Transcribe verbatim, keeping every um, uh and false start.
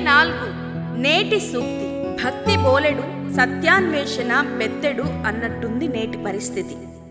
నాలుగు. నేటి సూక్తి: భక్తి బోలెడు, సత్యాన్వేషణ బెత్తెడు అన్నట్టుంది నేటి పరిస్థితి.